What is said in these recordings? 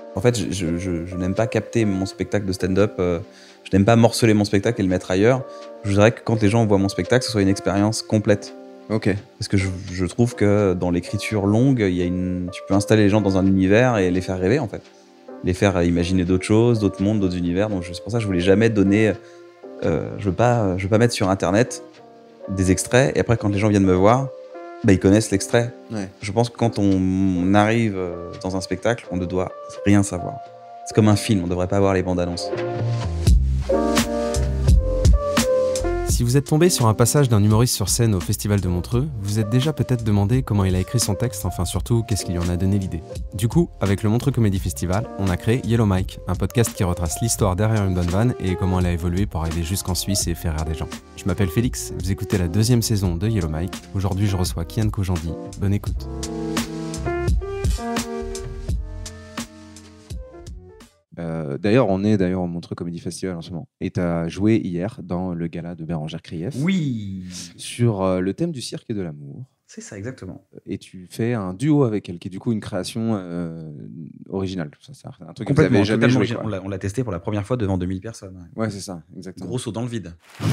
En fait, je n'aime pas capter mon spectacle de stand-up. Je n'aime pas morceler mon spectacle et le mettre ailleurs. Je voudrais que quand les gens voient mon spectacle, ce soit une expérience complète. Ok. Parce que je trouve que dans l'écriture longue, tu peux installer les gens dans un univers et les faire rêver, en fait. Les faire imaginer d'autres choses, d'autres mondes, d'autres univers. Donc c'est pour ça que je voulais jamais donner... je veux pas mettre sur Internet des extraits et après, quand les gens viennent me voir, ils connaissent l'extrait. Ouais. Je pense que quand on arrive dans un spectacle, on ne doit rien savoir. C'est comme un film, on ne devrait pas voir les bandes annonces. Si vous êtes tombé sur un passage d'un humoriste sur scène au Festival de Montreux, vous êtes déjà peut-être demandé comment il a écrit son texte, enfin surtout qu'est-ce qui lui en a donné l'idée. Du coup, avec le Montreux Comedy Festival, on a créé Yellow Mike, un podcast qui retrace l'histoire derrière une bonne vanne et comment elle a évolué pour arriver jusqu'en Suisse et faire rire des gens. Je m'appelle Félix, vous écoutez la 2e saison de Yellow Mike. Aujourd'hui, je reçois Kian Kojandi. Bonne écoute. D'ailleurs, on est au Montreux Comedy Festival en ce moment. Et tu as joué hier dans le gala de Bérengère Krief. Oui. Sur le thème du cirque et de l'amour. C'est ça, exactement. Et tu fais un duo avec elle, qui est du coup une création originale. Ça, c'est un truc que vous Complètement, avez jamais joué. on l'a testé pour la première fois devant 2000 personnes. Ouais, c'est ça, exactement. Gros saut dans le vide.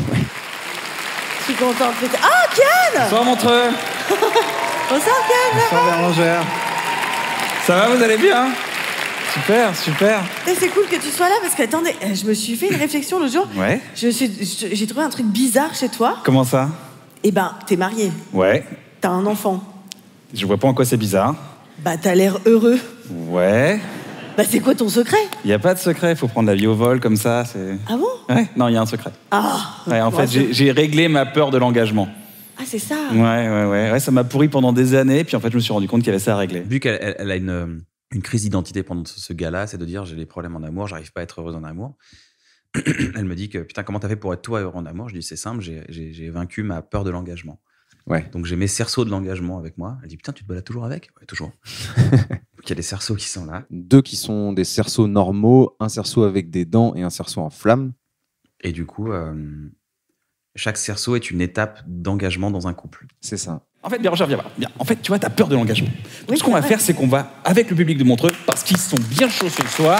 Je suis contente. Ah, Kian! Bonsoir Montreux. Bonsoir, Kian! Bonsoir Bérengère. Ça va, vous allez bien? Super, super. C'est cool que tu sois là parce que, attendez, je me suis fait une réflexion l'autre jour. Ouais. J'ai trouvé un truc bizarre chez toi. Comment ça? Eh ben, t'es marié. Ouais. T'as un enfant. Je vois pas en quoi c'est bizarre. Bah, t'as l'air heureux. Ouais. Bah, c'est quoi ton secret? Y a pas de secret, faut prendre la vie au vol comme ça, c'est... Ah bon? Ouais, non, y a un secret. Ah. Ouais, en fait, j'ai réglé ma peur de l'engagement. Ah, c'est ça. Ouais, ça m'a pourri pendant des années, puis en fait, je me suis rendu compte qu'il y avait ça à régler. Vu qu'elle a une crise d'identité pendant ce gala, c'est de dire j'ai des problèmes en amour, j'arrive pas à être heureuse en amour. Elle me dit que putain, comment t'as fait pour être toi heureux en amour? Je dis c'est simple, j'ai vaincu ma peur de l'engagement. Ouais. Donc j'ai mes cerceaux de l'engagement avec moi. Elle dit putain, tu te balades toujours avec? Ouais, toujours. Donc il y a des cerceaux qui sont là. 2 qui sont des cerceaux normaux, un cerceau avec des dents et un cerceau en flamme. Et du coup, chaque cerceau est une étape d'engagement dans un couple. C'est ça. En fait, Bérengère, viens. En fait, tu vois, t'as peur de l'engagement. Oui, Ce qu'on va vrai. faire, c'est qu'on va, avec le public de Montreux, parce qu'ils sont bien chauds ce soir,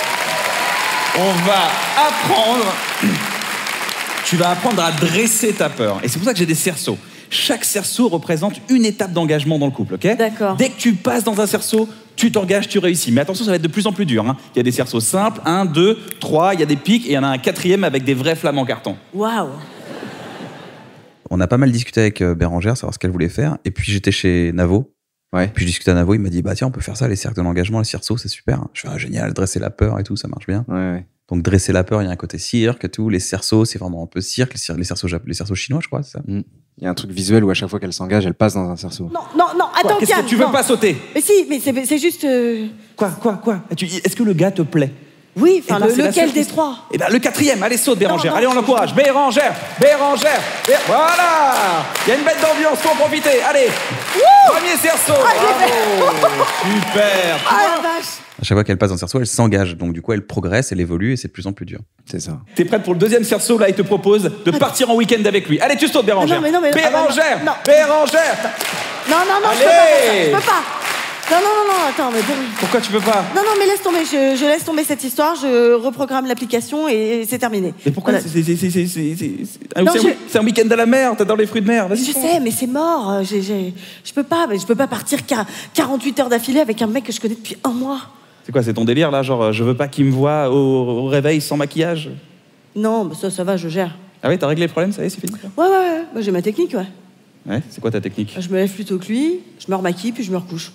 on va apprendre... Tu vas apprendre à dresser ta peur. Et c'est pour ça que j'ai des cerceaux. Chaque cerceau représente une étape d'engagement dans le couple, ok? D'accord. Dès que tu passes dans un cerceau, tu t'engages, tu réussis. Mais attention, ça va être de plus en plus dur. Il y a des cerceaux simples, 1, 2, 3, il y a des pics, et il y en a un 4e avec des vrais flammes en carton. Waouh. On a pas mal discuté avec Bérengère, savoir ce qu'elle voulait faire. Et puis j'étais chez Navo. Ouais. Puis je discutais à Navo, il m'a dit bah tiens, on peut faire ça, les cercles de l'engagement, les cerceaux, c'est super. Je fais génial, dresser la peur et tout, ça marche bien. Ouais. Donc dresser la peur, il y a un côté cirque et tout. Les cerceaux, c'est vraiment un peu cirque. Les cerceaux chinois, je crois, c'est ça. Il y a un truc visuel où à chaque fois qu'elle s'engage, elle passe dans un cerceau. Non, attends, Qu'est-ce Kian. que tu veux non. pas sauter? Mais si, mais c'est juste... Quoi Est-ce que le gars te plaît? Oui, enfin, Eh ben, c'est la lequel surprise. des 3? Eh ben, le 4e, allez, saute, Bérengère. Non, Allez, on l'encourage. Bérengère. Voilà. Il y a une belle d'ambiance, faut en profiter. Allez. Premier cerceau. Bravo. Super. Ah la vache. À chaque fois qu'elle passe dans le cerceau, elle s'engage. Donc du coup, elle progresse, elle évolue et c'est de plus en plus dur. C'est ça. T'es prête pour le 2e cerceau? Là, il te propose de partir en week-end avec lui. Allez, tu sautes, Bérengère. Non, mais- Bérengère. non. Bérengère. Non, Allez. je peux pas. Non, attends, mais bon. Pourquoi tu peux pas? Non, mais laisse tomber, je laisse tomber cette histoire, je reprogramme l'application et c'est terminé. Mais pourquoi? Voilà. Non, C'est un week-end à la mer. T'adores les fruits de mer. Vas-y. Je sais, mais c'est mort. Je peux pas partir 48 heures d'affilée avec un mec que je connais depuis 1 mois. C'est quoi, c'est ton délire là? Genre, je veux pas qu'il me voie au réveil sans maquillage? Non, mais ça va, je gère. Ah oui, t'as réglé le problème, ça y est, c'est fini? Ouais. Moi, j'ai ma technique, ouais. Ouais, c'est quoi ta technique? Je me lève plus tôt que lui, je me remaquille, puis je me recouche.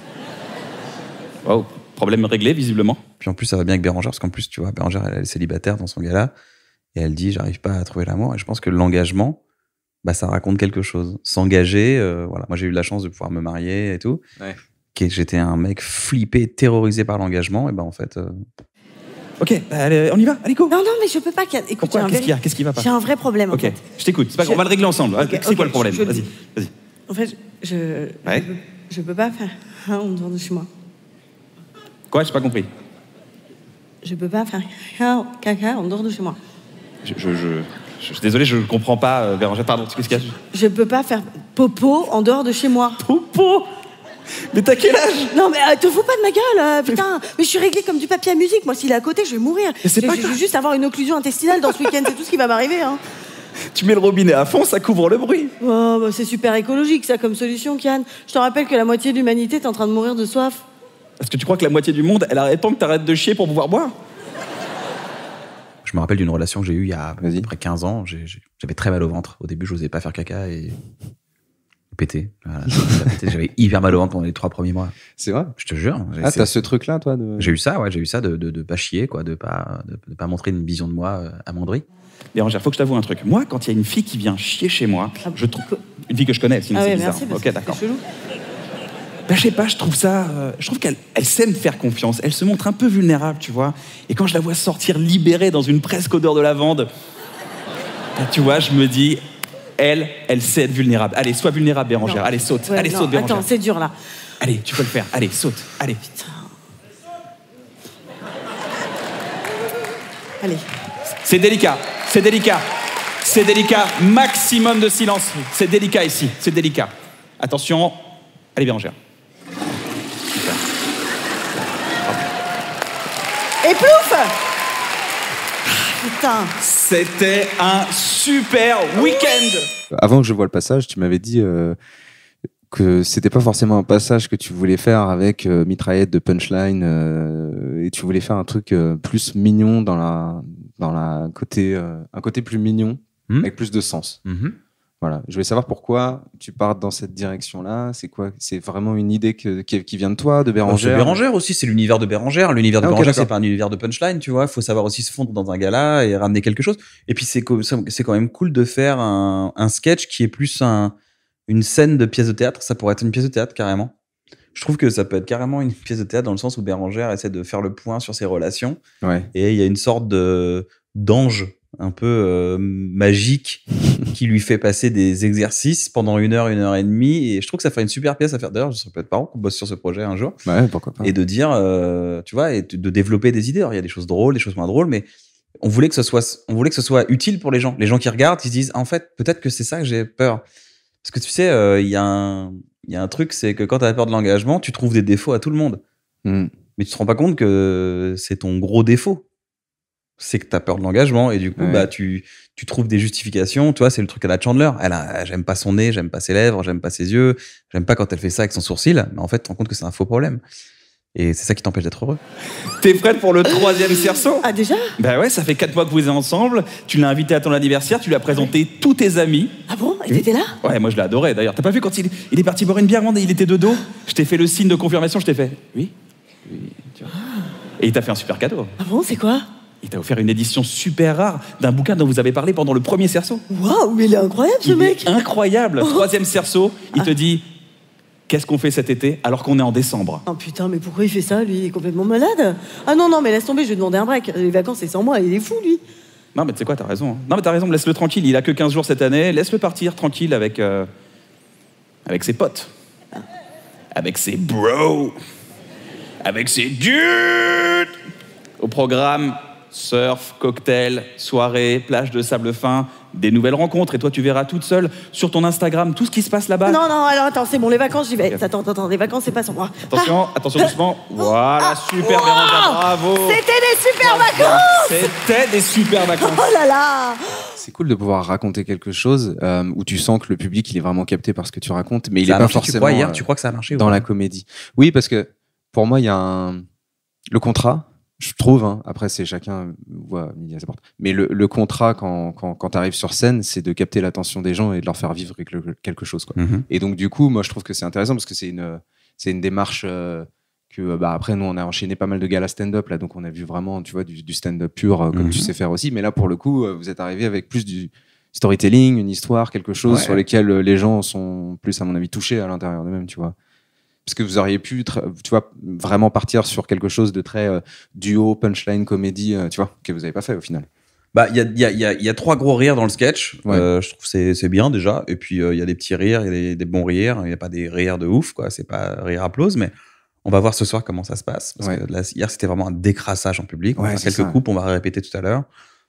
Wow, problème réglé, visiblement. Puis en plus, ça va bien avec Bérengère, parce qu'en plus, tu vois, Bérengère, elle est célibataire dans son gala, et elle dit, j'arrive pas à trouver l'amour. Et je pense que l'engagement, ça raconte quelque chose. S'engager, voilà. Moi, j'ai eu la chance de pouvoir me marier et tout. Ouais. J'étais un mec flippé, terrorisé par l'engagement, et en fait... Ok, allez, on y va, allez, go. Non, mais je peux pas. Écoute, Pourquoi? Qu'est-ce qu'il y a? Qu'est-ce qui va pas? J'ai un vrai problème, en Ok, fait. je t'écoute. C'est pas grave, on va le régler ensemble. C'est quoi le problème? je le Vas-y, dis. vas-y. En fait, je peux pas faire en dehors de chez moi. Quoi? J'ai pas compris. Je peux pas faire caca en dehors de chez moi. Je suis désolé, je comprends pas, Bérengère. Pardon, qu'est-ce qu'il y a? Je peux pas faire popo en dehors de chez moi. Popo? Mais t'as quel âge? Non, mais te fous pas de ma gueule, putain. Mais je suis réglée comme du papier à musique. Moi, s'il est à côté, je vais mourir. Mais c'est pas Je vais juste avoir une occlusion intestinale dans ce week-end. C'est tout ce qui va m'arriver. Hein. Tu mets le robinet à fond, ça couvre le bruit. Oh, bah, c'est super écologique, ça, comme solution, Kian. Je te rappelle que la moitié de l'humanité est en train de mourir de soif. Est-ce que tu crois que la moitié du monde, elle arrête pas que t'arrêtes de chier pour pouvoir boire? Je me rappelle d'une relation que j'ai eue il y a à Vas-y. peu près 15 ans. J'avais très mal au ventre. Au début, je n'osais pas faire caca et péter. Voilà, j'avais hyper mal au ventre pendant les 3 premiers mois. C'est vrai. Je te jure. Ah, t'as ce truc-là, toi J'ai eu ça, ouais. J'ai eu ça de pas chier, quoi, de pas montrer une vision de moi amoindrie. Bérangère, faut que je t'avoue un truc. Moi, quand il y a une fille qui vient chier chez moi, je trouve une fille que je connais, sinon Ah c'est ouais, bizarre. merci, parce Ok, que d'accord. c'est chelou. Ben, je sais pas, je trouve qu'elle sait me faire confiance. Elle se montre un peu vulnérable, tu vois. Et quand je la vois sortir libérée dans une presque odeur de lavande, ben, tu vois, je me dis, elle sait être vulnérable. Allez, sois vulnérable, Bérangère. Non. Allez, saute. Ouais, Allez, non, saute, Bérangère. Attends, c'est dur, là. Allez, tu peux le faire. Allez, saute. Allez. Putain. Allez. C'est délicat. C'est délicat. C'est délicat. Maximum de silence. C'est délicat ici. C'est délicat. Attention. Allez, Bérangère. Super. Et plouf! Putain. C'était un super week-end. Avant que je voie le passage, tu m'avais dit que c'était pas forcément un passage que tu voulais faire avec mitraillette de punchline et tu voulais faire un truc plus mignon dans la côté un côté plus mignon avec plus de sens. Voilà, je voulais savoir pourquoi tu pars dans cette direction-là. C'est quoi? C'est vraiment une idée qui vient de toi, de Bérangère? C'est Bérangère aussi, c'est l'univers de Bérangère. L'univers de Ah, ok, Bérangère, c'est d'accord. pas un univers de punchline, tu vois. Il faut savoir aussi se fondre dans un gala et ramener quelque chose. Et puis, c'est quand même cool de faire un sketch qui est plus une scène de pièce de théâtre. Ça pourrait être une pièce de théâtre, carrément. Je trouve que ça peut être carrément une pièce de théâtre dans le sens où Bérangère essaie de faire le point sur ses relations. Ouais. Et il y a une sorte d'ange un peu magique qui lui fait passer des exercices pendant 1 heure, 1 heure et demie. Et je trouve que ça ferait une super pièce à faire. D'ailleurs, je serais peut-être parent qu'on bosse sur ce projet un jour. Ouais, pourquoi pas. Et de dire, tu vois, et de développer des idées. Alors, il y a des choses drôles, des choses moins drôles, mais on voulait que ce soit utile pour les gens. Les gens qui regardent, ils se disent, en fait, peut-être que c'est ça que j'ai peur. Parce que tu sais, il y a un truc, c'est que quand tu as peur de l'engagement, tu trouves des défauts à tout le monde. Mais tu te rends pas compte que c'est ton gros défaut. C'est que tu as peur de l'engagement et du coup, bah, tu trouves des justifications. Tu vois, c'est le truc à la Chandler. J'aime pas son nez, j'aime pas ses lèvres, j'aime pas ses yeux, j'aime pas quand elle fait ça avec son sourcil. Mais en fait, tu te rends compte que c'est un faux problème. Et c'est ça qui t'empêche d'être heureux. T'es prête pour le 3e cerceau? Ah, déjà? Bah ouais, ça fait 4 mois que vous êtes ensemble. Tu l'as invité à ton anniversaire, tu lui as présenté tous tes amis. Ah bon? Et t'étais là? Ouais, moi je l'ai adoré d'ailleurs. T'as pas vu quand il est parti boire une bière, il était de dos? Je t'ai fait le signe de confirmation, je t'ai fait oui. Tu vois. Et il t'a fait un super cadeau. Ah bon, c'est quoi? Il t'a offert une édition super rare d'un bouquin dont vous avez parlé pendant le 1er cerceau. Waouh, mais il est incroyable, ce Il mec! est incroyable. 3e cerceau, il te dit qu'est-ce qu'on fait cet été alors qu'on est en décembre? Oh putain, mais pourquoi il fait ça, lui? Il est complètement malade. Ah non, mais laisse tomber, je vais demander un break. Les vacances, c'est sans moi, il est fou, lui. Non, mais tu sais quoi, t'as raison. Non, mais t'as raison, laisse-le tranquille. Il a que 15 jours cette année. Laisse-le partir tranquille avec ses potes. Avec ses bros. Avec ses dudes. Au programme, surf, cocktail, soirée, plage de sable fin, des nouvelles rencontres. Et toi, tu verras toute seule sur ton Instagram tout ce qui se passe là-bas. Non, alors attends, c'est bon, les vacances, j'y vais. Attends, les vacances, c'est pas sans moi. Attention, attention doucement. Voilà, super, Bérangère, bravo. C'était des super vacances! C'était des super vacances. Oh là là! C'est cool de pouvoir raconter quelque chose où tu sens que le public il est vraiment capté par ce que tu racontes, mais il Ça est a pas marché, forcément tu crois que ça a marché dans la comédie. Oui, parce que pour moi, il y a le contrat. Je trouve, hein, après c'est chacun voit midi à sa porte, mais le contrat quand tu arrives sur scène, c'est de capter l'attention des gens et de leur faire vivre quelque chose, quoi. Et donc du coup, moi je trouve que c'est intéressant parce que c'est une démarche que après nous on a enchaîné pas mal de galas stand-up là, donc on a vu vraiment, tu vois, du stand-up pur comme tu sais faire aussi, mais là pour le coup vous êtes arrivé avec plus du storytelling, une histoire, quelque chose sur lesquels les gens sont plus à mon avis touchés à l'intérieur d'eux-mêmes, tu vois. Parce que vous auriez pu, tu vois, vraiment partir sur quelque chose de très duo, punchline, comédie, tu vois, que vous n'avez pas fait au final. Bah, il y a 3 gros rires dans le sketch. Ouais. Je trouve que c'est bien déjà. Et puis, il y a des petits rires, il y a des bons rires. Il n'y a pas des rires de ouf, quoi. C'est pas rire applause, mais on va voir ce soir comment ça se passe. Parce que là, hier, c'était vraiment un décrassage en public. On va faire quelques coupes, on va répéter tout à l'heure.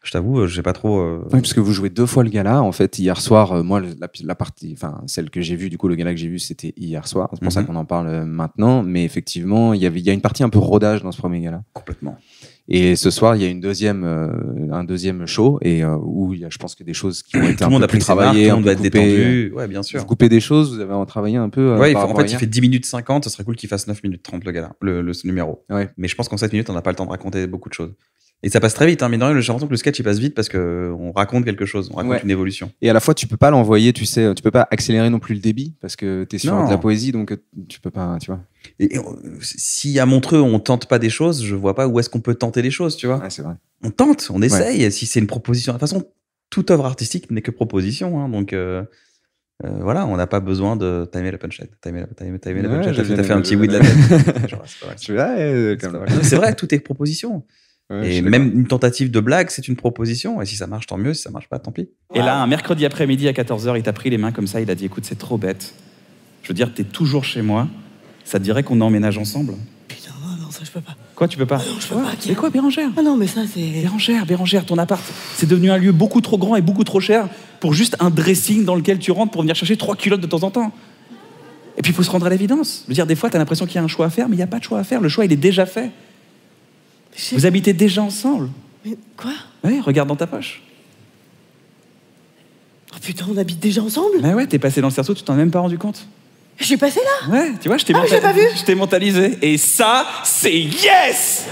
Je t'avoue, j'ai pas trop. Oui, parce que vous jouez 2 fois le gala. En fait, hier soir, moi, la partie, enfin, celle que j'ai vue, du coup, le gala que j'ai vu, c'était hier soir. C'est pour ça qu'on en parle maintenant. Mais effectivement, il y a une partie un peu rodage dans ce premier gala. Complètement. Et ce soir, il y a un deuxième show et où il y a, je pense que des choses qui ont été Tout un le monde peu a pris plus ses marques, tout travaillées, le un monde peu va être coupées. détendu. Ouais, bien sûr. Vous coupez des choses, vous avez travaillé un peu. Ouais, par en rapport à fait, il hier. fait 10 minutes 50, ça serait cool qu'il fasse 9 minutes 30 le gala, ce numéro. Ouais. Mais je pense qu'en 7 minutes, on n'a pas le temps de raconter beaucoup de choses. Et ça passe très vite, hein, mine de rien, j'ai l'impression que le sketch il passe vite parce qu'on raconte quelque chose, on raconte Ouais. une évolution. Et à la fois, tu peux pas l'envoyer, tu sais, tu peux pas accélérer non plus le débit parce que t'es sur Non. de la poésie, donc tu peux pas, tu vois. Et si à Montreux on tente pas des choses, je vois pas où est-ce qu'on peut tenter des choses, tu vois. Ouais, c'est vrai. On tente, on essaye. Et si c'est une proposition, de toute façon, toute œuvre artistique n'est que proposition, hein, donc voilà, on n'a pas besoin de timer la punchline. Timer la Ouais, punchline. j'ai T'as fait bien un petit aimé. oui de la tête. Genre, c'est pas mal. Je suis là, C'est vrai. C'est vrai, tout est proposition. Ouais, je Et suis même d'accord. une tentative de blague, c'est une proposition. Et si ça marche, tant mieux. Si ça marche pas, tant pis. Et là, un mercredi après-midi à 14h, il t'a pris les mains comme ça, il a dit écoute, c'est trop bête. Je veux dire, t'es toujours chez moi. Ça te dirait qu'on emménage ensemble? Putain, non, ça je peux pas. Quoi, tu peux pas? non, je peux pas, Mais quoi, Bérangère? Ah non, mais ça c'est. Bérangère, ton appart, c'est devenu un lieu beaucoup trop grand et beaucoup trop cher pour juste un dressing dans lequel tu rentres pour venir chercher 3 culottes de temps en temps. Et puis, il faut se rendre à l'évidence. Je veux dire, des fois, t'as l'impression qu'il y a un choix à faire, mais il n'y a pas de choix à faire. Le choix, il est déjà fait. Vous habitez déjà ensemble. Mais quoi? Oui, regarde dans ta poche. Oh putain, on habite déjà ensemble? Mais ouais, t'es passé dans le cerceau, tu t'en as même pas rendu compte. Je suis passée là? Ouais, tu vois, je t'ai j'ai pas vu. Je t'ai mentalisé. Et ça, c'est yes!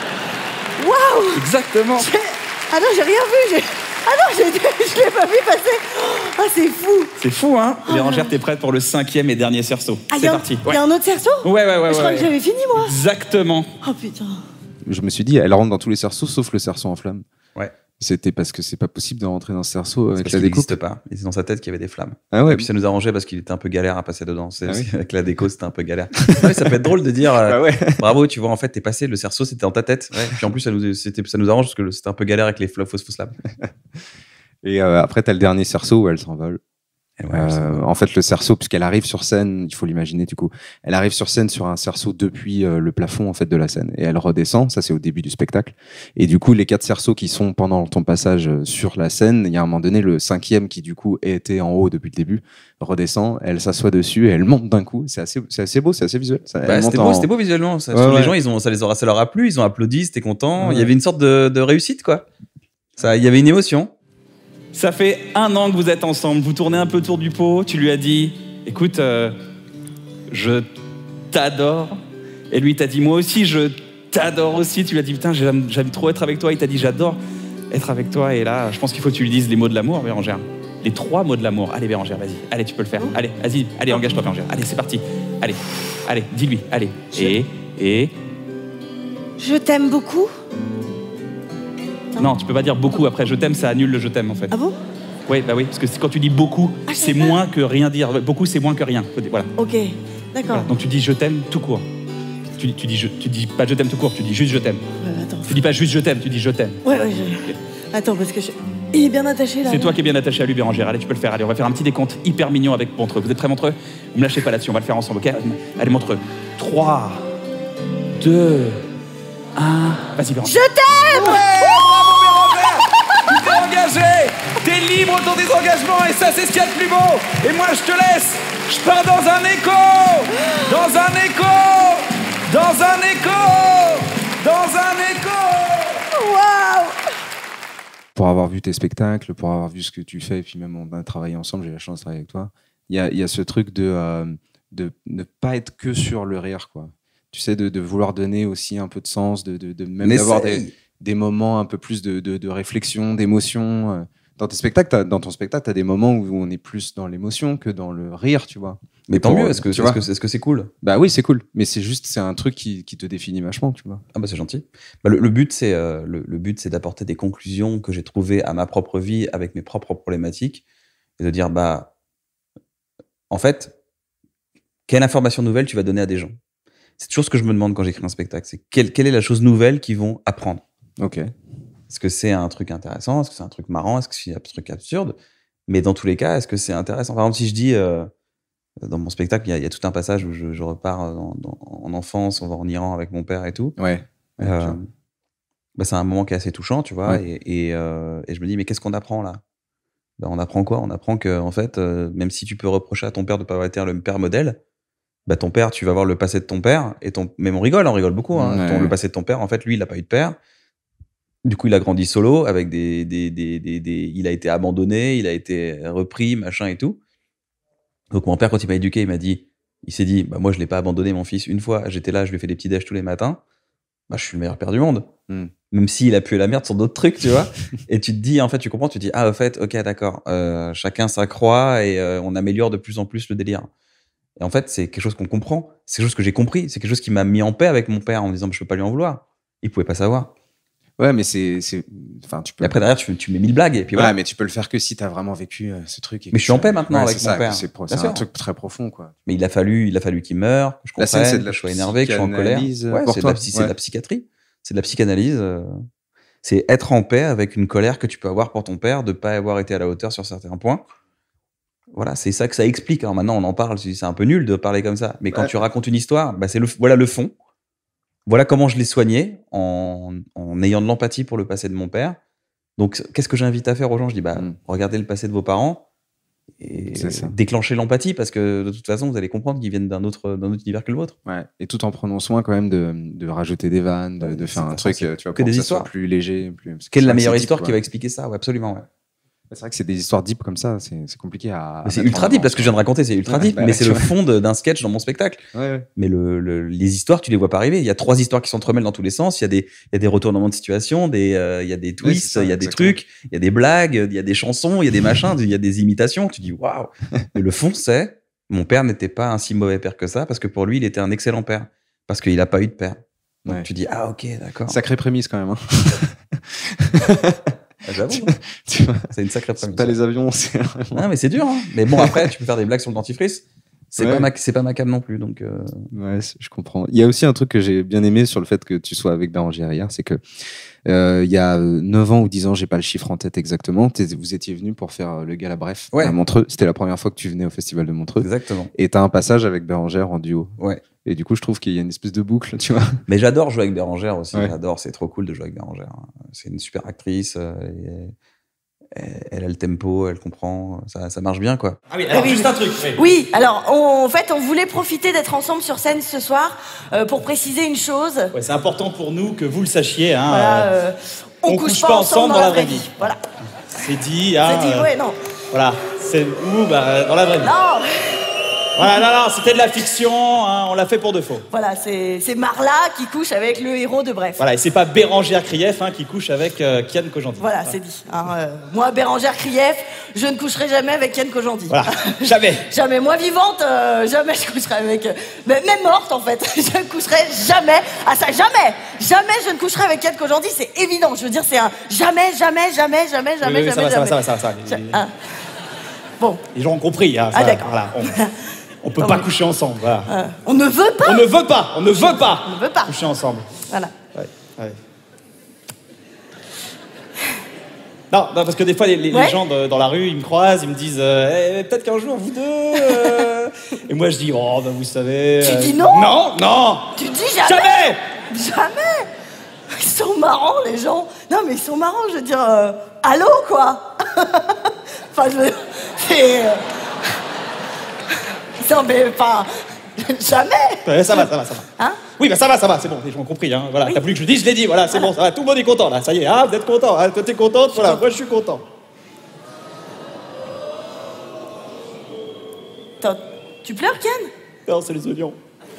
Waouh! Exactement. Ah non, j'ai rien vu. Ah non, je l'ai pas vu passer. Ah, c'est fou. C'est fou, hein? Bérangère, t'es prête pour le 5e et dernier cerceau. Ah, C'est parti. Il y a un autre cerceau? Ouais. Je crois que j'avais fini, moi. Exactement. Oh putain. Je me suis dit, elle rentre dans tous les cerceaux sauf le cerceau en flamme. Ouais. C'était parce que c'est pas possible de rentrer dans ce cerceau C'est avec parce la qu'il découpe. n'existe pas. Et c'est dans sa tête qu'il y avait des flammes. Ah ouais. Et puis ça nous arrangeait parce qu'il était un peu galère à passer dedans. Ah oui. Avec la déco, c'était un peu galère. Ouais, ça peut être drôle de dire Ah ouais. bravo, tu vois, en fait, t'es passé, le cerceau, c'était dans ta tête. Ouais. Puis en plus, ça nous arrange parce que c'était un peu galère avec les fausses flammes. Et après, t'as le dernier cerceau où elle s'envole. Et ouais, En fait, le cerceau, puisqu'elle arrive sur scène, il faut l'imaginer du coup, elle arrive sur scène sur un cerceau depuis le plafond en fait de la scène et elle redescend. Ça, c'est au début du spectacle. Et du coup, les 4 cerceaux qui sont pendant ton passage sur la scène, il y a un moment donné le 5e qui du coup était en haut depuis le début redescend, elle s'assoit dessus et elle monte d'un coup. C'est assez beau, c'est assez visuel. Ça, elle monte c'était beau visuellement. Ça, Ouais, les ouais. gens, ça leur a plu, ils ont applaudi, c'était content. Ouais. Il y avait une sorte de réussite, quoi. Ça, il y avait une émotion. Ça fait 1 an que vous êtes ensemble, vous tournez un peu autour du pot, tu lui as dit, écoute, je t'adore. Et lui t'a dit, moi aussi, je t'adore aussi. Tu lui as dit, putain, j'aime trop être avec toi. Il t'a dit, j'adore être avec toi. Et là, je pense qu'il faut que tu lui dises les mots de l'amour, Bérangère. Les 3 mots de l'amour. Allez, Bérangère, vas-y. Allez, tu peux le faire. Allez, vas-y. Allez, engage-toi, Bérangère. Allez, c'est parti. Allez, dis-lui. Allez. Et... Je t'aime beaucoup. Non, tu peux pas dire beaucoup après je t'aime, ça annule le je t'aime en fait. Ah bon? Oui, bah oui, parce que quand tu dis beaucoup, Ah, je c'est sais pas. moins que rien dire. Beaucoup, c'est moins que rien. Voilà. Ok, d'accord. Voilà. Donc tu dis je t'aime tout court. Tu dis pas je t'aime tout court, tu dis juste je t'aime. Ouais, attends. Tu dis pas juste je t'aime, tu dis je t'aime. Ouais. Attends, parce que il est bien attaché là. C'est toi qui es bien attaché à lui, Bérangère. Allez, tu peux le faire. Allez, on va faire un petit décompte hyper mignon avec Montreux. Vous êtes prêts, Montreux? Vous me lâchez pas là-dessus, on va le faire ensemble, ok? Allez, Montreux. 3, 2, 1. Vas-y, Bérangère. Je t'aime. Bravo, Bérangère! Tu t'es engagé! T'es libre dans tes engagements et ça, c'est ce qu'il y a de plus beau! Et moi, je te laisse! Je pars dans un écho! Dans un écho! Dans un écho! Dans un écho! Waouh. Pour avoir vu tes spectacles, pour avoir vu ce que tu fais, et puis même on a travaillé ensemble, j'ai la chance de travailler avec toi. Il y a ce truc de ne pas être que sur le rire, quoi. Tu sais, de vouloir donner aussi un peu de sens, de même d'avoir des moments un peu plus de réflexion, d'émotion. Dans ton spectacle, tu as des moments où on est plus dans l'émotion que dans le rire, tu vois. Mais tant pour- mieux, est-ce que c'est cool? Bah oui, c'est cool. Mais c'est un truc qui te définit vachement, tu vois. Ah bah c'est gentil. Bah, le but, c'est d'apporter des conclusions que j'ai trouvées à ma propre vie avec mes propres problématiques et de dire, bah, en fait, quelle information nouvelle tu vas donner à des gens? C'est toujours ce que je me demande quand j'écris un spectacle. C'est quelle est la chose nouvelle qu'ils vont apprendre? Ok. Est-ce que c'est un truc intéressant? Est-ce que c'est un truc marrant? Est-ce que c'est un truc absurde? Mais dans tous les cas, est-ce que c'est intéressant? Par exemple, si je dis, dans mon spectacle, il y a tout un passage où je repars en enfance, on va en Iran avec mon père et tout. Ouais. Euh, bah, c'est un moment qui est assez touchant, tu vois. Et je me dis, mais qu'est-ce qu'on apprend là? Bah, on apprend quoi? On apprend que, en fait, même si tu peux reprocher à ton père de pas avoir été le père modèle, bah, ton père, tu vas voir le passé de ton père. Même on rigole beaucoup. Hein. Le passé de ton père, en fait, lui, il a pas eu de père. Du coup, il a grandi solo avec il a été abandonné, il a été repris, machin et tout. Donc, mon père, quand il m'a éduqué, il s'est dit, bah, moi, je l'ai pas abandonné, mon fils. Une fois, j'étais là, je lui ai fait des petits déj tous les matins. Bah, je suis le meilleur père du monde. Même s'il a pué la merde sur d'autres trucs, tu vois. Et tu te dis, en fait, tu comprends, tu te dis, ah, au fait, ok, d'accord, chacun sa croix et on améliore de plus en plus le délire. Et en fait, c'est quelque chose qu'on comprend. C'est quelque chose que j'ai compris. C'est quelque chose qui m'a mis en paix avec mon père en me disant, je peux pas lui en vouloir. Il pouvait pas savoir. Ouais, mais enfin, tu peux. Et après, derrière, tu mets 1000 blagues. Et puis voilà. Ouais, mais tu peux le faire que si t'as vraiment vécu ce truc. Mais je suis en paix maintenant avec mon père. C'est un truc très profond, quoi. Mais il a fallu qu'il meure, que je comprenne, que je sois énervé, que je sois en colère. Ouais, c'est de la psychiatrie. C'est de la psychanalyse. C'est être en paix avec une colère que tu peux avoir pour ton père de pas avoir été à la hauteur sur certains points. Voilà, c'est ça que ça explique. Alors maintenant, on en parle, c'est un peu nul de parler comme ça. Mais quand tu racontes une histoire, bah, voilà le fond. Voilà comment je l'ai soigné en ayant de l'empathie pour le passé de mon père. Donc, qu'est-ce que j'invite à faire aux gens? Je dis, regardez le passé de vos parents et déclenchez l'empathie parce que de toute façon, vous allez comprendre qu'ils viennent d'un autre univers que le vôtre. Ouais. Et tout en prenant soin quand même de rajouter des vannes, de faire un truc, tu vois, que pour des que ça histoires soit plus léger. Quelle est la meilleure histoire qui va expliquer ça? Ouais, absolument. Ouais. C'est vrai que c'est des histoires deep comme ça, c'est compliqué à. C'est ultra deep, parce que je viens de raconter, c'est ultra deep, mais c'est le fond d'un sketch dans mon spectacle. Ouais. Mais les histoires, tu les vois pas arriver. Il y a 3 histoires qui s'entremêlent dans tous les sens. Il y a des retournements de situation, il y a des twists, il y a des trucs, il y a des blagues, il y a des chansons, il y a des machins, il y a des imitations. Tu dis waouh. Mais le fond, c'est mon père n'était pas un si mauvais père que ça, parce que pour lui, il était un excellent père, parce qu'il a pas eu de père. Donc tu dis ah ok, d'accord. Sacrée prémisse quand même. Hein. J'avoue, c'est une sacrée prémisse. T'as les avions, c'est vraiment... Non, mais c'est dur. Hein. Mais bon, après, tu peux faire des blagues sur le dentifrice. C'est pas ma cam non plus. Donc Ouais, je comprends. Il y a aussi un truc que j'ai bien aimé sur le fait que tu sois avec Bérangère hier, c'est que il y a 9 ans ou 10 ans, j'ai pas le chiffre en tête exactement, vous étiez venu pour faire le gala Bref à Montreux. C'était la première fois que tu venais au Festival de Montreux. Exactement. Et t'as un passage avec Bérangère en duo. Ouais. Et du coup, je trouve qu'il y a une espèce de boucle, tu vois. Mais j'adore jouer avec Bérangère aussi. J'adore, c'est trop cool de jouer avec Bérangère. C'est une super actrice. Elle a le tempo, elle comprend, ça marche bien, quoi. Ah oui, alors juste un truc. Oui, alors en fait, on voulait profiter d'être ensemble sur scène ce soir pour préciser une chose. Ouais, c'est important pour nous que vous le sachiez. Hein, voilà, on couche pas ensemble dans la vraie vie. Voilà. C'est dit. Hein, c'est dit, ouais, non. Voilà, c'est où dans la vraie vie. Non. Voilà, non, c'était de la fiction, hein, on l'a fait pour de faux. Voilà, c'est Marla qui couche avec le héros de Bref. Voilà, et c'est pas Bérangère Krief qui couche avec Kian Kojandi. Voilà, c'est dit. Hein, moi, Bérangère Krief, je ne coucherai jamais avec Kian Kojandi. Voilà, jamais. Jamais. Moi, vivante, jamais je coucherai avec... même morte, en fait. Je ne coucherai jamais... Ah ça, jamais. Jamais je ne coucherai avec Kian Kojandi, c'est évident. Je veux dire, c'est un jamais. Ça va. Bon. Les gens ont compris. Hein, ça, d'accord. Voilà, on peut pas coucher ensemble. Voilà. On ne veut pas. On ne veut pas coucher ensemble. Voilà. Ouais. Non, parce que des fois, les gens dans la rue, ils me croisent, ils me disent peut-être qu'un jour, vous deux... Et moi, je dis, vous savez... Tu dis non? Non. Tu dis jamais. Jamais. Ils sont marrants, les gens. Non, mais ils sont marrants, je veux dire... allô, quoi. Enfin, c'est... Non, mais pas... Jamais. Ça va. Hein? Oui, ça va, c'est bon, les gens ont compris. Hein. Voilà, t'as voulu que je le dise, je l'ai dit, voilà, c'est bon, ça va, tout le monde est content, là, ça y est, vous êtes content, hein, toi t'es contente, voilà, moi je suis content. Attends, tu pleures, Ken? Non, c'est les oignons.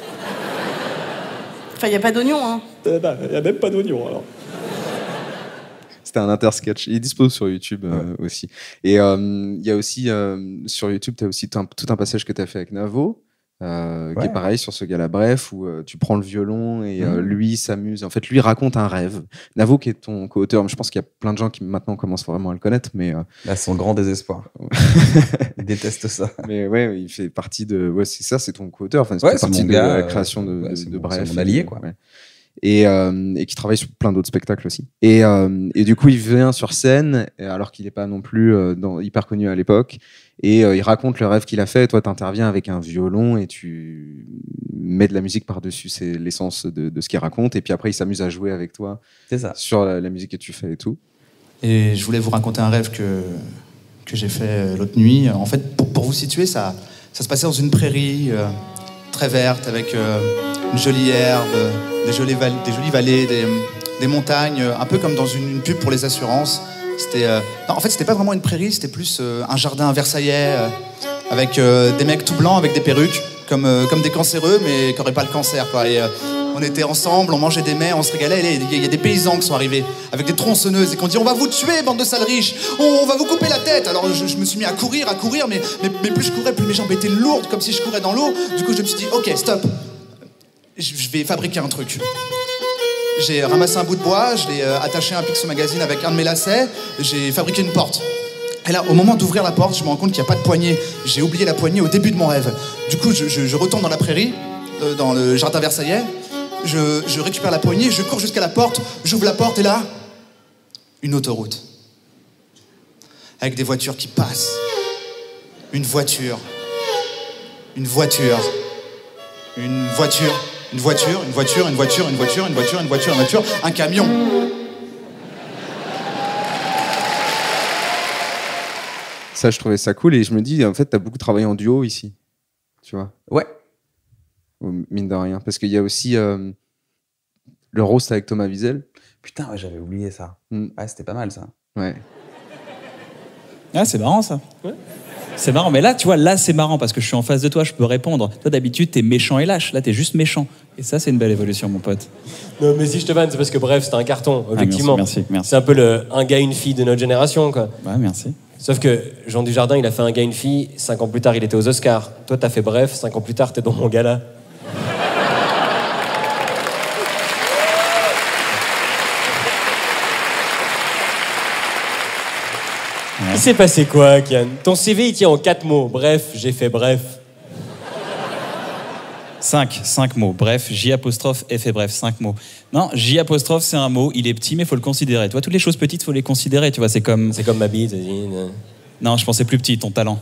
Enfin, il n'y a pas d'oignons, hein. Il n'y a même pas d'oignons, alors. C'était un intersketch. Il est dispo sur YouTube aussi. Et il y a aussi, sur YouTube, tu as aussi tout un passage que tu as fait avec Navo, qui est pareil sur ce gars-là Bref, où tu prends le violon et lui s'amuse. En fait, lui raconte un rêve. Navo, qui est ton co-auteur, je pense qu'il y a plein de gens qui maintenant commencent vraiment à le connaître, mais... Là, son grand désespoir. Il déteste ça. Mais ouais, il fait partie de... Ouais, c'est ça, c'est ton co-auteur. Enfin, c'est partie de la création de Bref. C'est mon allié, quoi. et qui travaille sur plein d'autres spectacles aussi. Et du coup, il vient sur scène, alors qu'il n'est pas non plus hyper connu à l'époque, et il raconte le rêve qu'il a fait. Toi, tu interviens avec un violon et tu mets de la musique par-dessus, c'est l'essence de ce qu'il raconte, et puis après, il s'amuse à jouer avec toi sur la musique que tu fais et tout. Et je voulais vous raconter un rêve que j'ai fait l'autre nuit. En fait, pour vous situer, ça se passait dans une prairie très verte, avec une jolie herbe, des jolies vallées, des montagnes, un peu comme dans une pub pour les assurances. Non, en fait, c'était pas vraiment une prairie, c'était plus un jardin versaillais, avec des mecs tout blancs avec des perruques, comme des cancéreux, mais qui n'auraient pas le cancer, quoi. Et on était ensemble, on mangeait des mets, on se régalait. Et il y a des paysans qui sont arrivés avec des tronçonneuses et qui ont dit: on va vous tuer, bande de sales riches, on va vous couper la tête. Alors je me suis mis à courir, mais plus je courais, plus mes jambes étaient lourdes, comme si je courais dans l'eau. Du coup, je me suis dit: ok, stop, je vais fabriquer un truc. J'ai ramassé un bout de bois, je l'ai attaché à un Picsou Magazine avec un de mes lacets, j'ai fabriqué une porte. Et là, au moment d'ouvrir la porte, je me rends compte qu'il n'y a pas de poignée. J'ai oublié la poignée au début de mon rêve. Du coup, je retourne dans la prairie, dans le jardin versaillais. Je récupère la poignée, je cours jusqu'à la porte, j'ouvre la porte et là, une autoroute. Avec des voitures qui passent. Une voiture. Un camion. Ça, je trouvais ça cool et je me dis, en fait, t'as beaucoup travaillé en duo ici. Tu vois? Ouais. Mine de rien. Parce qu'il y a aussi le roast avec Thomas Wiesel. Putain, ouais, j'avais oublié ça. Ouais, c'était pas mal ça. Ouais. Ah, c'est marrant ça. Ouais. C'est marrant, mais là, tu vois, là, c'est marrant parce que je suis en face de toi, je peux répondre. Toi, d'habitude, t'es méchant et lâche. Là, t'es juste méchant. Et ça, c'est une belle évolution, mon pote. Non, mais si je te vanne, c'est parce que bref, c'est un carton, objectivement. Merci. C'est un peu un gars, une fille de notre génération, quoi. Ouais, merci. Sauf que Jean Dujardin, il a fait un gars, une fille. 5 ans plus tard, il était aux Oscars. Toi, t'as fait bref. 5 ans plus tard, t'es dans mon gala. Il s'est passé quoi, Kian? Ton CV, il tient en 4 mots. Bref, j'ai fait bref. 5 mots. Bref, J apostrophe, F et bref, 5 mots. Non, J apostrophe, c'est un mot, il est petit, mais il faut le considérer. Tu vois, toutes les choses petites, il faut les considérer. Tu vois, c'est comme... C'est comme ma bite. Non, je pensais plus petit, ton talent.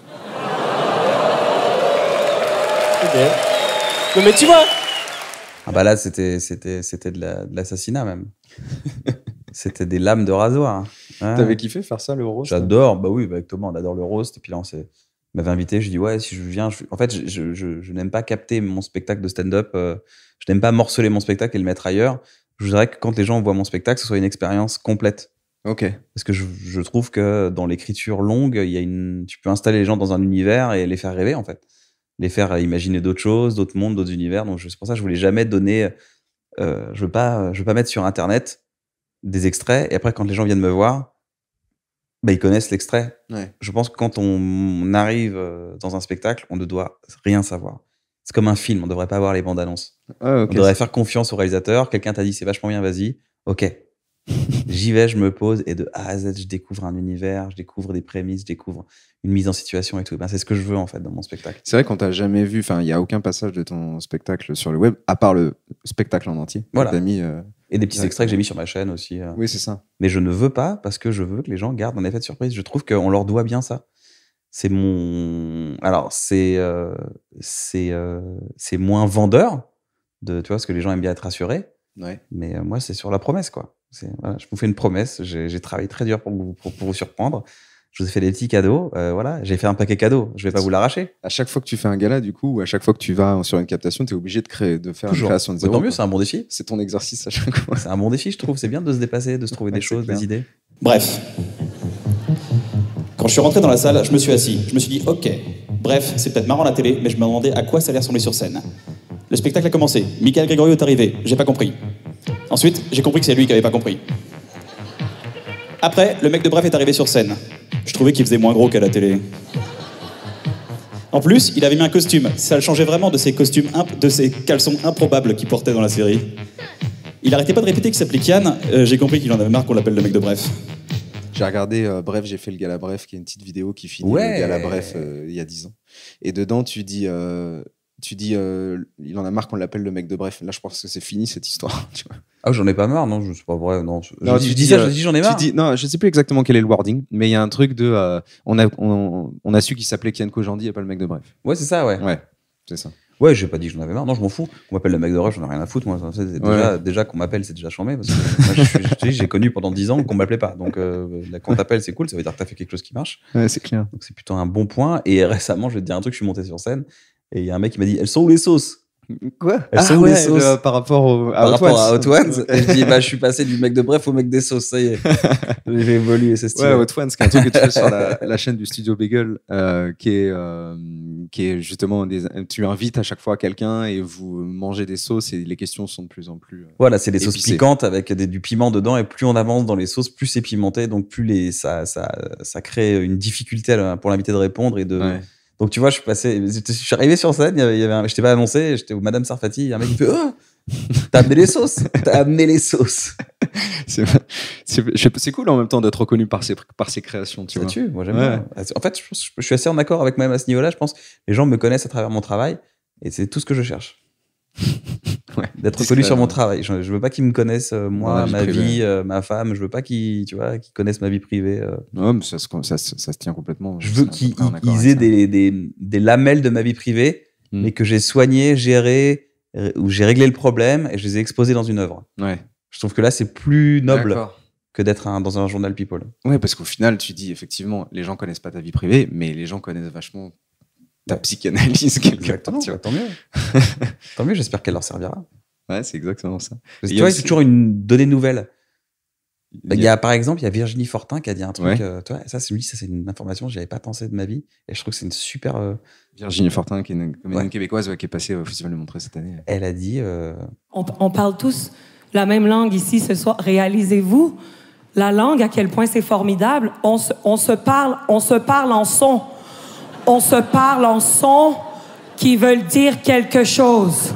Ok. Non, mais tu vois... Ah bah là, c'était de l'assassinat même. C'était des lames de rasoir. Ouais. T'avais kiffé faire ça, le roast? J'adore, bah oui, avec Thomas, on adore le roast. Et puis là, il m'avait invité, je dis ouais, si je viens. En fait, je n'aime pas capter mon spectacle de stand-up. Je n'aime pas morceler mon spectacle et le mettre ailleurs. Je voudrais que quand les gens voient mon spectacle, ce soit une expérience complète. Ok. Parce que je trouve que dans l'écriture longue, tu peux installer les gens dans un univers et les faire rêver, en fait. Les faire imaginer d'autres choses, d'autres mondes, d'autres univers. Donc c'est pour ça que je voulais jamais donner. Je veux pas mettre sur Internet des extraits et après quand les gens viennent me voir, bah, ils connaissent l'extrait. Ouais. Je pense que quand on arrive dans un spectacle, on ne doit rien savoir. C'est comme un film, on ne devrait pas avoir les bandes annonces. Ah, okay. On devrait faire confiance au réalisateur. Quelqu'un t'a dit c'est vachement bien, vas-y. Ok. J'y vais, je me pose et de A à Z, je découvre un univers, je découvre des prémices, je découvre une mise en situation et tout. Ben, c'est ce que je veux en fait dans mon spectacle. C'est vrai qu'on t'a jamais vu, il n'y a aucun passage de ton spectacle sur le web, à part le spectacle en entier. Voilà. T'as mis, et des petits extraits que j'ai mis sur ma chaîne aussi. Oui, c'est ça. Mais je ne veux pas parce que je veux que les gens gardent un effet de surprise. Je trouve qu'on leur doit bien ça. C'est mon. Alors, c'est moins vendeur, tu vois, parce que les gens aiment bien être rassurés. Ouais. Mais moi, c'est sur la promesse, quoi. Voilà, je vous fais une promesse. J'ai travaillé très dur pour vous surprendre. Je vous ai fait des petits cadeaux. Voilà, j'ai fait un paquet cadeau. Je vais pas vous l'arracher. À chaque fois que tu fais un gala, du coup, ou à chaque fois que tu vas sur une captation, tu es obligé de faire une création de zéro. Tant mieux, c'est un bon défi. C'est ton exercice à chaque fois. C'est un bon défi, je trouve. C'est bien de se dépasser, de se trouver des choses, des idées. Bref. Quand je suis rentré dans la salle, je me suis assis. Je me suis dit, ok, bref, c'est peut-être marrant à la télé, mais je me demandais à quoi ça allait ressembler sur scène. Le spectacle a commencé. Michael Gregorio est arrivé. J'ai pas compris. Ensuite, j'ai compris que c'est lui qui avait pas compris. Après, le mec de Bref est arrivé sur scène. Je trouvais qu'il faisait moins gros qu'à la télé. En plus, il avait mis un costume. Ça le changeait vraiment de ses costumes, de ses caleçons improbables qu'il portait dans la série. Il arrêtait pas de répéter qu'il s'appelait Kian. J'ai compris qu'il en avait marre qu'on l'appelle le mec de Bref. J'ai regardé Bref, j'ai fait le gala Bref, qui est une petite vidéo qui finit le gala Bref il y a 10 ans. Et dedans, tu dis tu dis, il en a marre qu'on l'appelle le mec de bref. Là, je pense que c'est fini cette histoire. Tu vois. Ah, j'en ai pas marre, non, c'est pas vrai. Non, Non, je dis ça, je dis j'en ai marre. Non, je sais plus exactement quel est le wording, mais il y a un truc de. On a su qu'il s'appelait Kian Kojandi et pas le mec de bref. Ouais, c'est ça, ouais. Ouais, c'est ça. Ouais, j'ai pas dit que j'en avais marre. Non, je m'en fous. On m'appelle le mec de ref, j'en ai rien à foutre. Moi, déjà qu'on m'appelle, c'est déjà chambé. Parce que moi, j'ai connu pendant 10 ans qu'on m'appelait pas. Donc, là, quand t'appelles, c'est cool. Ça veut dire que t'as fait quelque chose qui marche. Ouais, c'est clair. Donc, c'est plutôt un bon point. Et récemment, je vais te dire un truc. Je suis monté sur scène et il y a un mec qui m'a dit: elles sont où les sauces? Quoi? Elles sont où les sauces? Par rapport à Hot Ones. Et je dis: bah, je suis passé du mec de bref au mec des sauces. Ça y est. J'ai évolué, c'est stylé. Ouais, Hot Ones, qui est un truc que tu fais sur la chaîne du Studio Bagel, qui est justement tu invites à chaque fois quelqu'un et vous mangez des sauces et les questions sont de plus en plus. Voilà, c'est des sauces épicées. piquantes avec du piment dedans et plus on avance dans les sauces, plus c'est pimenté, donc plus ça crée une difficulté pour l'invité de répondre et de. Ouais. Donc tu vois, je suis arrivé sur scène, je t'ai pas annoncé, j'étais au Madame Sarfati, il y a un mec qui fait: oh, t'as amené les sauces, t'as amené les sauces. C'est cool en même temps d'être reconnu par ses créations, tu Ça vois. tue, moi j'aime bien. En fait, je suis assez en accord avec moi-même à ce niveau-là. Je pense que les gens me connaissent à travers mon travail et c'est tout ce que je cherche. Ouais, d'être reconnu sur mon travail. Je veux pas qu'ils me connaissent, moi, ma vie, ma femme. Je veux pas qu'ils connaissent ma vie privée. Non, mais ça se tient complètement. Je veux qu'ils aient des lamelles de ma vie privée, mais que j'ai soigné, géré, où j'ai réglé le problème et je les ai exposés dans une œuvre. Ouais. Je trouve que là, c'est plus noble que d'être dans un journal People. Ouais, parce qu'au final, tu dis effectivement, les gens connaissent pas ta vie privée, mais les gens connaissent vachement ta psychanalyse. Exactement, tant mieux. Tant mieux, j'espère qu'elle leur servira. Ouais, c'est exactement ça. Tu vois, c'est toujours une donnée nouvelle. Par exemple, il y a Virginie Fortin qui a dit un truc. Tu vois, ça, c'est une information, j'y avais pas pensé de ma vie. Et je trouve que c'est une super. Virginie Fortin, qui est une comédienne québécoise qui est passée au Festival de Montreux cette année. Elle a dit. On parle tous la même langue ici ce soir. Réalisez-vous la langue, à quel point c'est formidable. On se parle en son. On se parle en sons qui veulent dire quelque chose.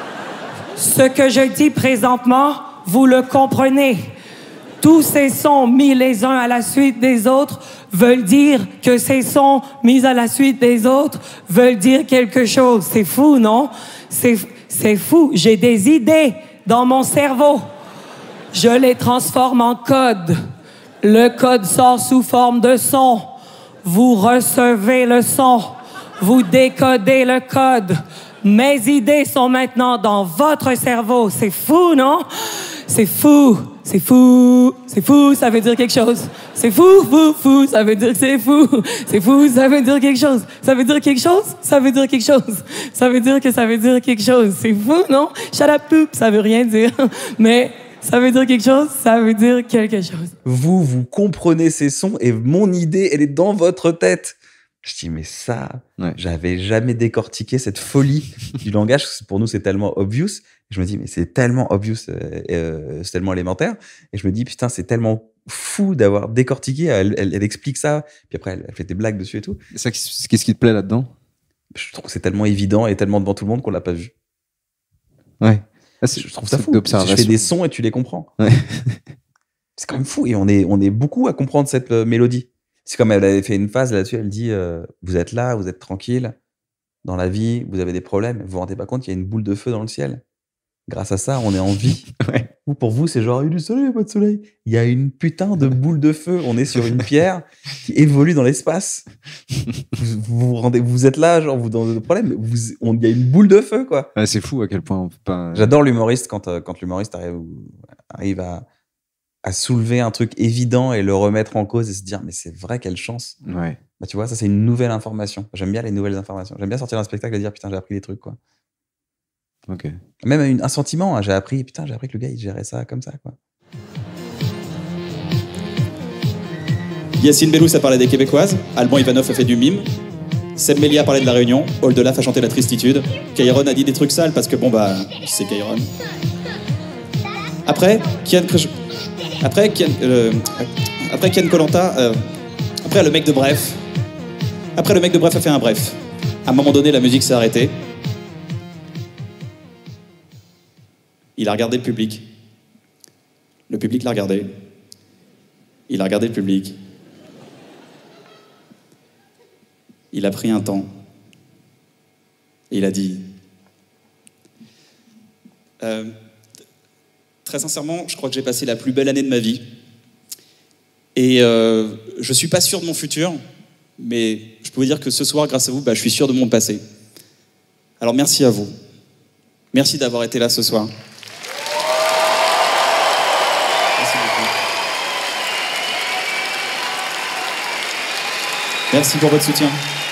Ce que je dis présentement, vous le comprenez. Tous ces sons mis les uns à la suite des autres veulent dire que ces sons mis à la suite des autres veulent dire quelque chose. C'est fou, non? C'est fou. J'ai des idées dans mon cerveau. Je les transforme en code. Le code sort sous forme de son. Vous recevez le son, vous décodez le code. Mes idées sont maintenant dans votre cerveau. C'est fou, non? C'est fou, c'est fou, c'est fou, ça veut dire quelque chose. C'est fou, fou, fou, ça veut dire que c'est fou. C'est fou, ça veut dire quelque chose. Ça veut dire quelque chose, ça veut dire quelque chose. Ça veut dire que ça veut dire quelque chose. C'est fou, non? Shut up, poop, ça veut rien dire. Mais ça veut dire quelque chose, ça veut dire quelque chose. Vous comprenez ces sons et mon idée, elle est dans votre tête. Je dis, mais ça, j'avais jamais décortiqué cette folie du langage. Pour nous, c'est tellement obvious. Je me dis, mais c'est tellement obvious, c'est tellement élémentaire. Et je me dis, putain, c'est tellement fou d'avoir décortiqué. Elle explique ça. Puis après, elle fait des blagues dessus et tout. Qu'est-ce qui te plaît là-dedans? Je trouve que c'est tellement évident et tellement devant tout le monde qu'on l'a pas vu. Ouais. Je trouve ça fou. Je fais des sons et tu les comprends. Ouais. C'est quand même fou. Et on est beaucoup à comprendre cette mélodie. C'est comme elle avait fait une phase là-dessus. Elle dit vous êtes là, vous êtes tranquille. Dans la vie, vous avez des problèmes. Vous vous rendez pas compte qu'il y a une boule de feu dans le ciel. Grâce à ça, on est en vie. Ou pour vous, c'est genre il y a du soleil, pas de soleil. Il y a une putain de boule de feu. On est sur une pierre qui évolue dans l'espace. Vous êtes là, genre vous dans le problème. Il y a une boule de feu, quoi. Ouais, c'est fou à quel point on peut pas. J'adore l'humoriste quand l'humoriste arrive à soulever un truc évident et le remettre en cause et se dire mais c'est vrai, quelle chance. Ouais. Bah tu vois, ça c'est une nouvelle information. J'aime bien les nouvelles informations. J'aime bien sortir d'un spectacle et dire putain j'ai appris des trucs, quoi. Ok. Même un sentiment, hein, j'ai appris que le gars il gérait ça comme ça, quoi. Yacine Bellous a parlé des Québécoises, Alban Ivanov a fait du mime, Seb Melia a parlé de La Réunion, Oldelaf a chanté La Tristitude, Kairon a dit des trucs sales parce que bon bah c'est Kairon. Après Kian Kolanta, après le mec de Bref. Après le mec de Bref a fait un bref. À un moment donné la musique s'est arrêtée. Il a regardé le public. Le public l'a regardé. Il a regardé le public. Il a pris un temps. Et il a dit Très sincèrement, je crois que j'ai passé la plus belle année de ma vie. Et je suis pas sûr de mon futur, mais je peux vous dire que ce soir, grâce à vous, je suis sûr de mon passé. Alors merci à vous. Merci d'avoir été là ce soir. Merci beaucoup. Merci pour votre soutien.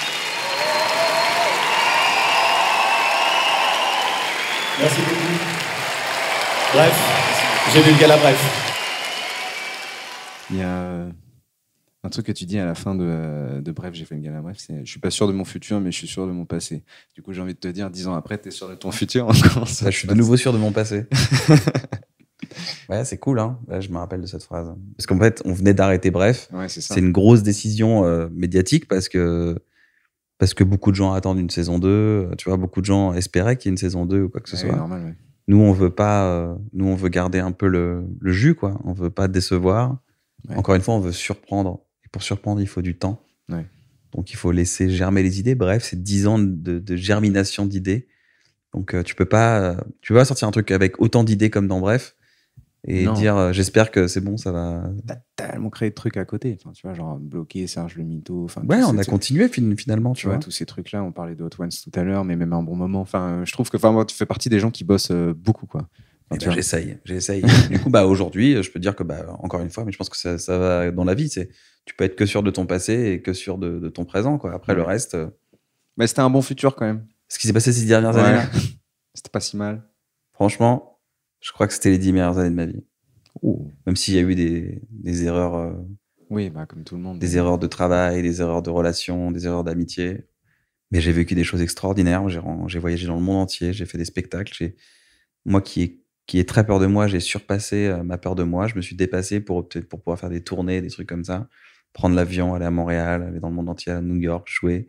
Merci beaucoup. Bref, j'ai vu le gala Bref. Il y a un truc que tu dis à la fin de Bref, j'ai fait une gala Bref, c'est je suis pas sûr de mon futur, mais je suis sûr de mon passé. Du coup, j'ai envie de te dire, 10 ans après, t'es sûr de ton futur. Je suis de nouveau sûr de mon passé. Ouais, c'est cool, hein. Là, je me rappelle de cette phrase. Parce qu'en fait, on venait d'arrêter Bref. Ouais, c'est ça. C'est une grosse décision médiatique parce que beaucoup de gens attendent une saison 2. Tu vois, beaucoup de gens espéraient qu'il y ait une saison 2 ou quoi que ce soit. Normal, ouais. Nous, on veut pas. Nous, on veut garder un peu le jus, quoi. On veut pas décevoir. Ouais. Encore une fois, on veut surprendre. Et pour surprendre, il faut du temps. Ouais. Donc, il faut laisser germer les idées. Bref, c'est 10 ans de germination d'idées. Donc, tu peux pas sortir un truc avec autant d'idées comme dans Bref et dire j'espère que c'est bon, ça va. T'as tellement créé de trucs à côté. Enfin, tu vois, genre bloquer Serge le Mytho. Enfin, ouais, on a continué finalement. Tu vois, tous ces trucs-là. On parlait de Hot Ones tout à l'heure, mais même à un bon moment. Enfin, je trouve que moi, tu fais partie des gens qui bossent beaucoup, quoi. Enfin, j'essaye. Du coup, aujourd'hui, je peux dire que, encore une fois, mais je pense que ça va dans la vie. Tu peux être que sûr de ton passé et que sûr de ton présent, quoi. Après, le reste. Mais c'était un bon futur quand même. Ce qui s'est passé ces dernières années là. C'était pas si mal. Franchement, je crois que c'était les 10 meilleures années de ma vie. Ouh. Même s'il y a eu des erreurs. Oui, comme tout le monde. Des erreurs de travail, des erreurs de relations, des erreurs d'amitié. Mais j'ai vécu des choses extraordinaires. J'ai voyagé dans le monde entier. J'ai fait des spectacles. Moi qui ai très peur de moi, j'ai surpassé ma peur de moi. Je me suis dépassé pour pouvoir faire des tournées, des trucs comme ça. Prendre l'avion, aller à Montréal, aller dans le monde entier, à New York, jouer.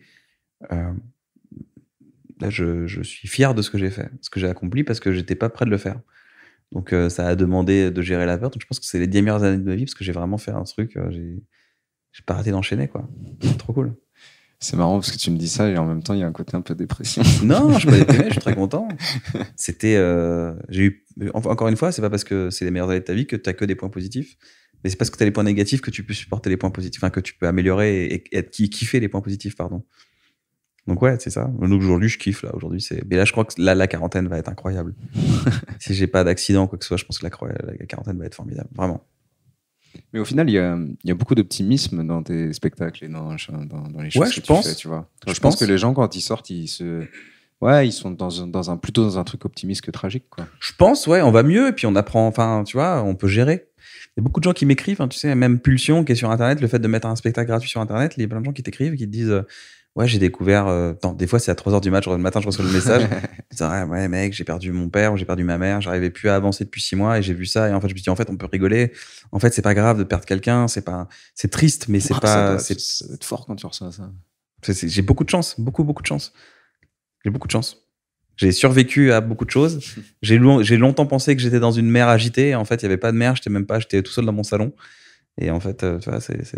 Là, je suis fier de ce que j'ai fait, ce que j'ai accompli, parce que j'étais pas prêt de le faire. Donc, ça a demandé de gérer la peur. Donc, je pense que c'est les 10 meilleures années de ma vie, parce que j'ai vraiment fait un truc. J'ai pas arrêté d'enchaîner, quoi. C'est trop cool. C'est marrant parce que tu me dis ça et en même temps, il y a un côté un peu dépression. Non, je suis pas déprimé, je suis très content. C'était, encore une fois, c'est pas parce que c'est les meilleures années de ta vie que tu as que des points positifs, mais c'est parce que tu as les points négatifs que tu peux supporter les points positifs, enfin, que tu peux améliorer et kiffer les points positifs, pardon. Donc ouais, c'est ça. Donc aujourd'hui, je kiffe, là. Aujourd'hui, mais là, je crois que la quarantaine va être incroyable. Si j'ai pas d'accident ou quoi que ce soit, je pense que la quarantaine va être formidable. Vraiment. Mais au final, il y a beaucoup d'optimisme dans tes spectacles et dans les choses que tu fais, tu vois. Je pense que les gens, quand ils sortent, ils sont plutôt dans un truc optimiste que tragique, quoi. Je pense, ouais, on va mieux et puis on apprend, enfin, tu vois, on peut gérer. Il y a beaucoup de gens qui m'écrivent, hein, tu sais, même Pulsion qui est sur Internet, le fait de mettre un spectacle gratuit sur Internet, il y a plein de gens qui t'écrivent et qui te disent ouais, j'ai découvert. Des fois, c'est à 3h du matin, je reçois le message. Je dis, ouais, mec, j'ai perdu mon père ou j'ai perdu ma mère, j'arrivais plus à avancer depuis 6 mois et j'ai vu ça. Et en fait, je me dis, en fait, on peut rigoler. En fait, c'est pas grave de perdre quelqu'un, c'est triste, mais c'est pas. Ça doit être fort quand tu reçois ça. J'ai beaucoup de chance, beaucoup de chance. J'ai beaucoup de chance. J'ai survécu à beaucoup de choses. J'ai longtemps pensé que j'étais dans une mer agitée. En fait, il y avait pas de mer, j'étais tout seul dans mon salon. Et en fait, tu vois, c'est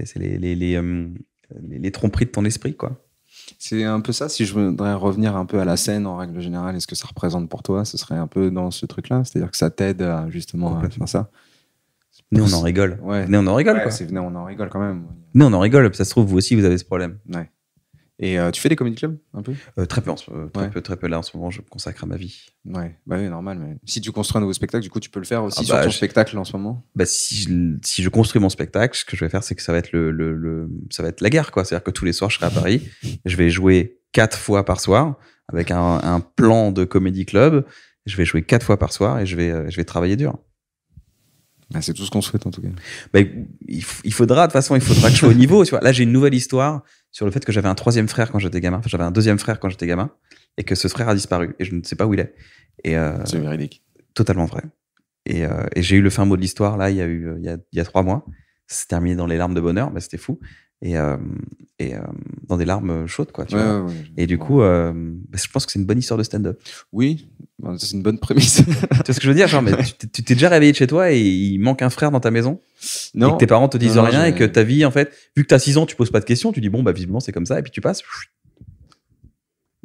les tromperies de ton esprit, quoi. C'est un peu ça. Si je voudrais revenir un peu à la scène en règle générale, est-ce que ça représente pour toi? Ce serait un peu dans ce truc-là, c'est-à-dire que ça t'aide justement à faire ça. Nous, on en rigole. Ouais. Venez, on en rigole, quoi. Venez, on en rigole quand même. Nous, on en rigole. Ça se trouve, vous aussi, vous avez ce problème. Ouais. Et tu fais des comedy clubs un peu? Très peu. Là, en ce moment, je me consacre à ma vie. Ouais, oui, normal. Mais si tu construis un nouveau spectacle, du coup, tu peux le faire aussi sur ton spectacle en ce moment? Si je construis mon spectacle, ce que je vais faire, c'est que ça va être ça va être la guerre, quoi. C'est-à-dire que tous les soirs, je serai à Paris. Je vais jouer 4 fois par soir avec un plan de comedy club. Je vais jouer 4 fois par soir et je vais travailler dur. C'est tout ce qu'on souhaite en tout cas. Il faudra que je sois au niveau. Tu vois. Là, j'ai une nouvelle histoire sur le fait que j'avais un 3e frère quand j'étais gamin. Enfin, j'avais un 2e frère quand j'étais gamin et que ce frère a disparu et je ne sais pas où il est. C'est véridique. Totalement vrai. Et j'ai eu le fin mot de l'histoire là. Il y a 3 mois. Ça s'est terminé dans les larmes de bonheur, mais c'était fou. Et dans des larmes chaudes, quoi. Tu vois. Ouais, et du coup, je pense que c'est une bonne histoire de stand-up. Oui, c'est une bonne prémisse. Tu vois ce que je veux dire? Genre, mais tu t'es déjà réveillé de chez toi et il manque un frère dans ta maison? Non. Et que tes parents te disent rien et que ta vie, en fait, vu que t'as 6 ans, tu poses pas de questions, tu dis bon, visiblement c'est comme ça et puis tu passes.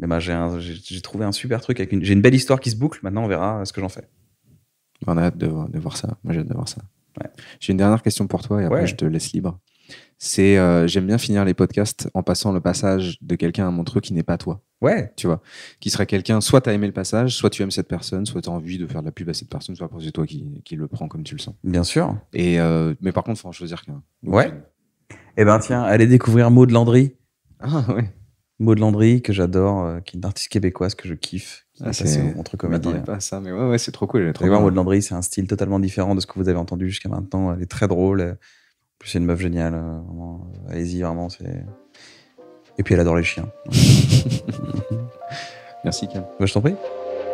Mais ben, j'ai trouvé un super truc. J'ai une belle histoire qui se boucle. Maintenant, on verra ce que j'en fais. On a hâte de voir ça. Moi, j'ai hâte de voir ça. Ouais. J'ai une dernière question pour toi et après, je te laisse libre. C'est j'aime bien finir les podcasts en passant le passage de quelqu'un à Montreux qui n'est pas toi. Ouais. Tu vois, qui serait quelqu'un, soit tu as aimé le passage, soit tu aimes cette personne, soit tu as envie de faire de la pub à cette personne, soit c'est toi qui le prends comme tu le sens. Bien sûr. Et, mais par contre, il faut en choisir qu'un. Ouais. Eh ben tiens, allez découvrir Maud Landry. Ah ouais. Maud Landry, que j'adore, qui est une artiste québécoise que je kiffe. C'est Montreux Comédie. Je pas ça, mais ouais, c'est trop cool. Maud Landry, c'est un style totalement différent de ce que vous avez entendu jusqu'à maintenant. Elle est très drôle. En plus, c'est une meuf géniale. Vraiment. Allez-y, vraiment. Et puis, elle adore les chiens. Merci, Cam. Bah, je t'en prie.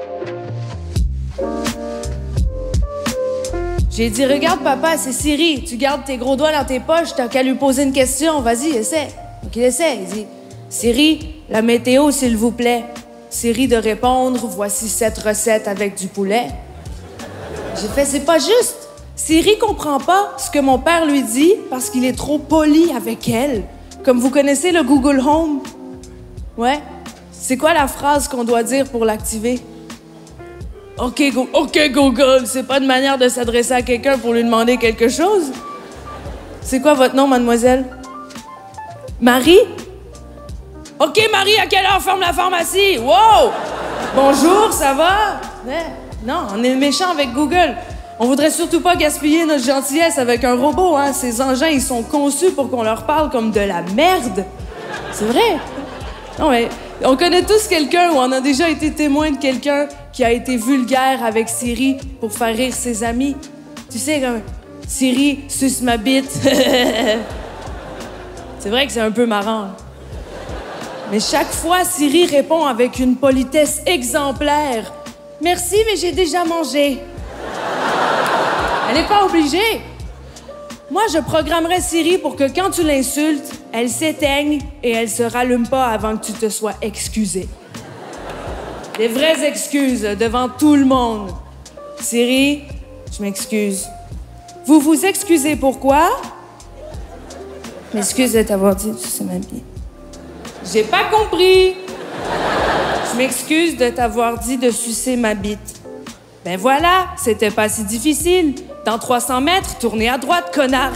J'ai dit, regarde, papa, c'est Siri. Tu gardes tes gros doigts dans tes poches, t'as qu'à lui poser une question. Vas-y, essaie. Donc, il essaie. Il dit, Siri, la météo, s'il vous plaît. Siri de répondre, voici 7 recettes avec du poulet. J'ai fait, c'est pas juste. Siri comprend pas ce que mon père lui dit parce qu'il est trop poli avec elle. Comme vous connaissez le Google Home. Ouais. C'est quoi la phrase qu'on doit dire pour l'activer? OK, Google, c'est pas une manière de s'adresser à quelqu'un pour lui demander quelque chose? C'est quoi votre nom, mademoiselle? Marie? OK, Marie, à quelle heure ferme la pharmacie? Wow! Bonjour, ça va? Ouais. Non, on est méchant avec Google. On voudrait surtout pas gaspiller notre gentillesse avec un robot, hein. Ces engins, ils sont conçus pour qu'on leur parle comme de la merde. C'est vrai. Non, mais on connaît tous quelqu'un ou on a déjà été témoin de quelqu'un qui a été vulgaire avec Siri pour faire rire ses amis. Tu sais, comme Siri suce ma bite. C'est vrai que c'est un peu marrant. Mais chaque fois, Siri répond avec une politesse exemplaire. Merci, mais j'ai déjà mangé. Elle n'est pas obligée. Moi, je programmerais Siri pour que quand tu l'insultes, elle s'éteigne et elle se rallume pas avant que tu te sois excusé. Des vraies excuses devant tout le monde. Siri, je m'excuse. Vous vous excusez pourquoi? Je m'excuse de t'avoir dit que c'est ma vie. J'ai pas compris. Je m'excuse de t'avoir dit de sucer ma bite. Ben voilà, c'était pas si difficile. Dans 300 mètres, tournez à droite, connard.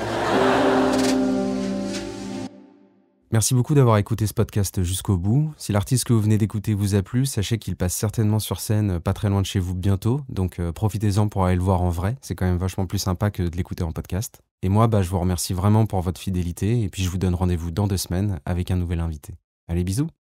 Merci beaucoup d'avoir écouté ce podcast jusqu'au bout. Si l'artiste que vous venez d'écouter vous a plu, sachez qu'il passe certainement sur scène pas très loin de chez vous bientôt, donc profitez-en pour aller le voir en vrai, c'est quand même vachement plus sympa que de l'écouter en podcast. Et moi, je vous remercie vraiment pour votre fidélité, et puis je vous donne rendez-vous dans 2 semaines avec un nouvel invité. Allez, bisous!